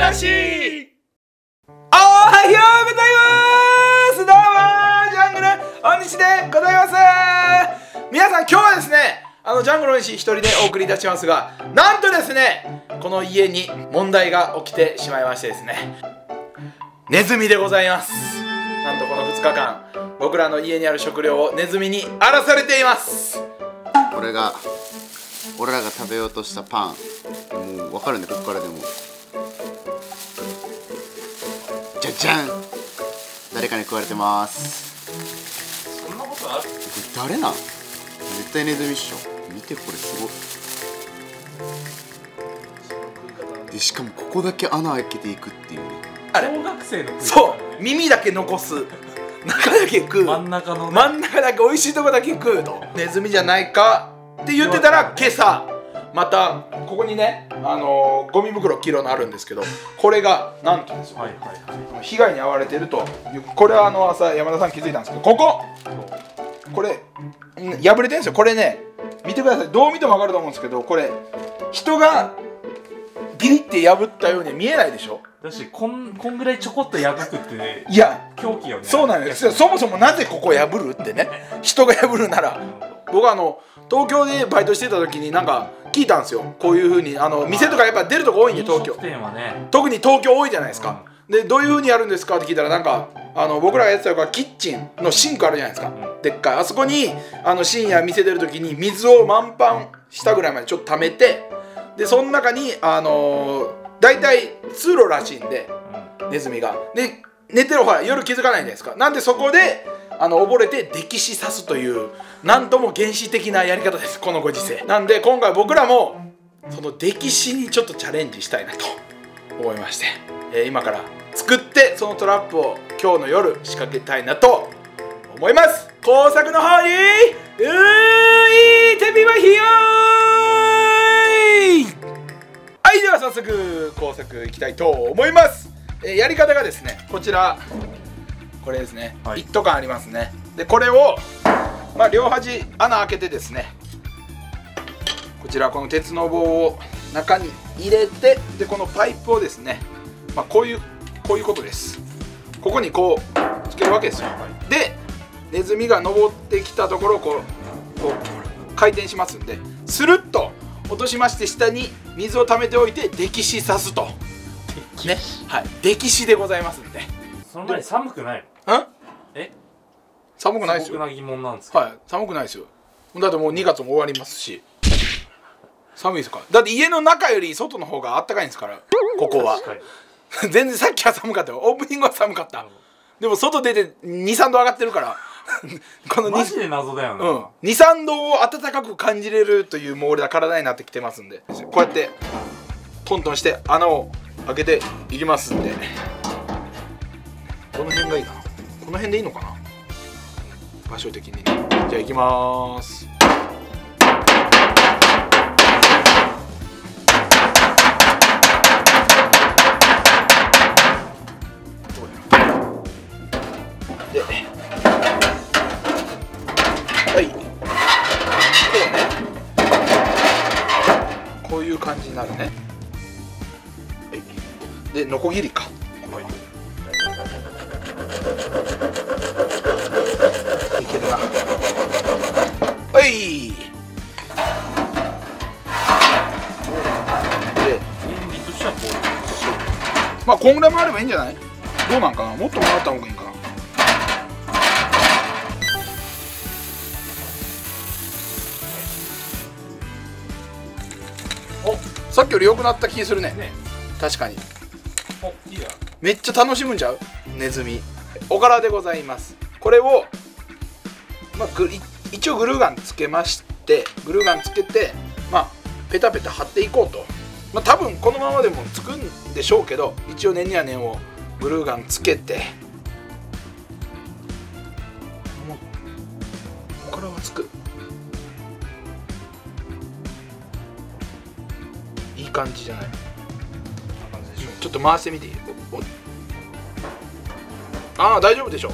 しおはようございます。どうもジャングル大西でございます。皆さん、今日はですね、ジャングル大西一人でお送りいたしますが、なんとですね、この家に問題が起きてしまいましてですね、ネズミでございます。なんとこの2日間、僕らの家にある食料をネズミに荒らされています。 これが俺らが食べようとしたパン。もう分かるね、ここからでも。じゃじゃん、誰かに食われてます。 そんなことある？ 誰なん？絶対ネズミっしょ。見て、これすごい。でしかもここだけ穴開けていくっていうね。 あれ、小学生の食い方、そう、耳だけ残す、中だけ食う、真ん中だけ美味しいとこだけ食うと、ネズミじゃないかって言ってたら、今朝またここにね、ゴミ袋黄色のあるんですけど、これがなんとですよ、被害に遭われてるという。これは朝山田さん気づいたんですけど、これ破れてるんですよ。これね、見てください。どう見ても分かると思うんですけど、これ人がビリって破ったように見えないでしょ。 だし、こんぐらいちょこっと破くってね、 いや狂気よね。 そうなんですよ。そもそもなぜここ破るってね、人が破るなら。僕は東京でバイトしてた時になんか聞いたんですよ。こういう風に店とかやっぱ出るとこ多いんで、東京、特に東京多いじゃないですか。で、どういう風にやるんですかって聞いたら、なんか僕らがやってたのがキッチンのシンクあるじゃないですか、でっかい。あそこに深夜店出る時に水を満帆したぐらいまでちょっと溜めて、でその中に大体通路らしいんで、ネズミがで寝てる、ほら夜気づかないじゃないですか。なんでそこで溺れて溺死さすという、なんとも原始的なやり方です、このご時世なんで。今回僕らもその溺死にちょっとチャレンジしたいなと思いまして、今から作ってそのトラップを今日の夜仕掛けたいなと思います。工作の方に行ってみまひよーい。はい、では早速工作いきたいと思います。やり方がですね、こちら、これですね、一斗缶ありますね。でこれを、両端穴開けてですね、こちらこの鉄の棒を中に入れて、でこのパイプをですね、こういうことです。ここにこうつけるわけですよ。でネズミが登ってきたところをこう回転しますんで、スルッと落としまして、下に水を溜めておいて溺死さすとね。はい、溺死でございますんで。 その前に寒くないの？寒くないですよ。 素朴な疑問なんですけど。 はい、寒くないですよ。だってもう2月も終わりますし。寒いですか？だって家の中より外の方があったかいんですから、ここは。全然さっきは寒かったよ。オープニングは寒かった。でも外出て2、3度上がってるからこのマジで謎だよね。 2、3度を暖かく感じれるという、もう俺は体になってきてますんで、こうやってトントンして穴を開けていきますんで。どの辺がいいかな、この辺でいいのかな、場所的にね。じゃあ行きまーす。で、はい、こういう感じになるね。はい、でノコギリか。いけるな。はい。で、 原理としてはこう。 こんぐらいもあればいいんじゃない？どうなんかな、もっともらった方がいいかな。お、さっきより良くなった気するね。確かに。 いいや。 めっちゃ楽しむんちゃう？ネズミ。おからでございます。これを、一応グルーガンつけまして、グルーガンつけて、ペタペタ貼っていこうと。多分このままでもつくんでしょうけど、一応念には念をグルーガンつけて、おからはつく。いい感じじゃない？ちょっと回してみていい？ああ、大丈夫でしょ。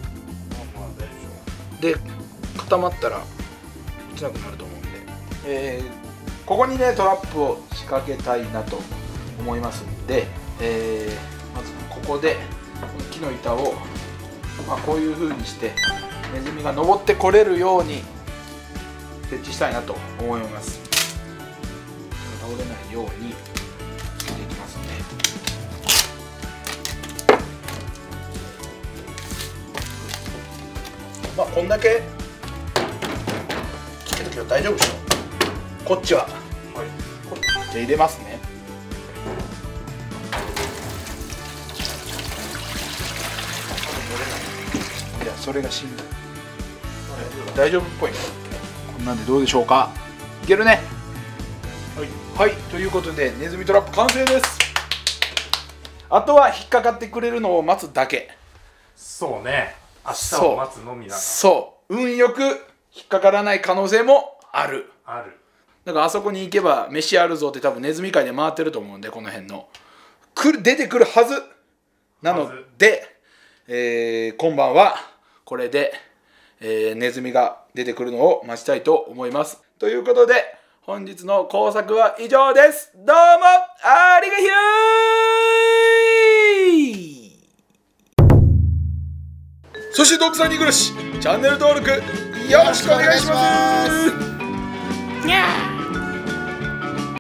で固まったら落ちなくなると思うんで、ここにねトラップを仕掛けたいなと思いますんで、 まずここで木の板を、こういう風にしてネズミが登ってこれるように設置したいなと思います。倒れないようにつけていきますね。こんだけつけとけば大丈夫でしょ。こっちは、こっち入れますね。いや、それがしんどい。大丈夫っぽいね。こんなんでどうでしょうか。いけるね。はい、ということでネズミトラップ完成です。あとは引っかかってくれるのを待つだけ。 そうね、明日を待つのみだな。 そう運よく引っかからない可能性もある。だからあそこに行けば飯あるぞって多分ネズミ界で回ってると思うんで、この辺の出てくるはずなので、今晩はこれで、ネズミが出てくるのを待ちたいと思います。ということで本日の工作は以上です。どうもありがひゅー。そしてドクサニ暮らしチャンネル登録よろしくお願いします。にゃー。